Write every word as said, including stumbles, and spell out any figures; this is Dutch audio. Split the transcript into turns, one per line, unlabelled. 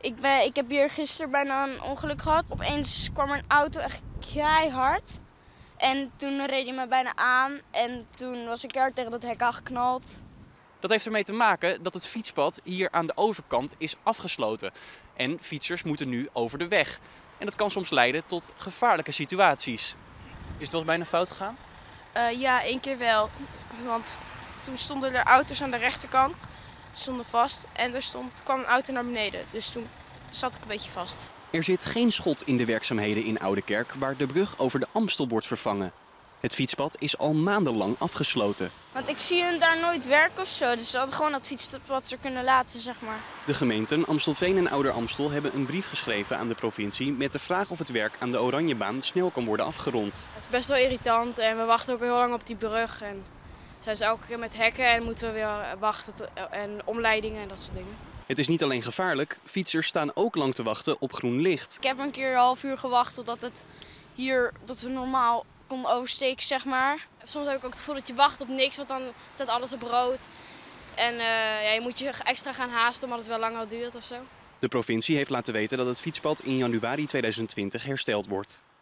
Ik, ben, ik heb hier gisteren bijna een ongeluk gehad. Opeens kwam er een auto echt keihard. En toen reed hij me bijna aan en toen was ik keihard tegen dat hek aangeknald.
Dat heeft ermee te maken dat het fietspad hier aan de overkant is afgesloten. En fietsers moeten nu over de weg. En dat kan soms leiden tot gevaarlijke situaties. Is het wel eens bijna fout gegaan?
Uh, ja, één keer wel. Want toen stonden er auto's aan de rechterkant, stonden vast. En er stond, kwam een auto naar beneden, dus toen zat ik een beetje vast.
Er zit geen schot in de werkzaamheden in Oudekerk waar de brug over de Amstel wordt vervangen. Het fietspad is al maandenlang afgesloten.
Want ik zie hun daar nooit werken of zo, dus ze hadden gewoon dat fietspad er kunnen laten, zeg maar.
De gemeenten Amstelveen en Ouder Amstel hebben een brief geschreven aan de provincie met de vraag of het werk aan de Oranjebaan snel kan worden afgerond.
Het is best wel irritant en we wachten ook heel lang op die brug. En zijn ze elke keer met hekken en moeten we weer wachten en omleidingen en dat soort dingen.
Het is niet alleen gevaarlijk, fietsers staan ook lang te wachten op groen licht.
Ik heb een keer een half uur gewacht totdat het hier, dat we normaal konden oversteken, zeg maar. Soms heb ik ook het gevoel dat je wacht op niks, want dan staat alles op rood. En uh, ja, je moet je extra gaan haasten omdat het wel langer duurt of zo.
De provincie heeft laten weten dat het fietspad in januari tweeduizend twintig hersteld wordt.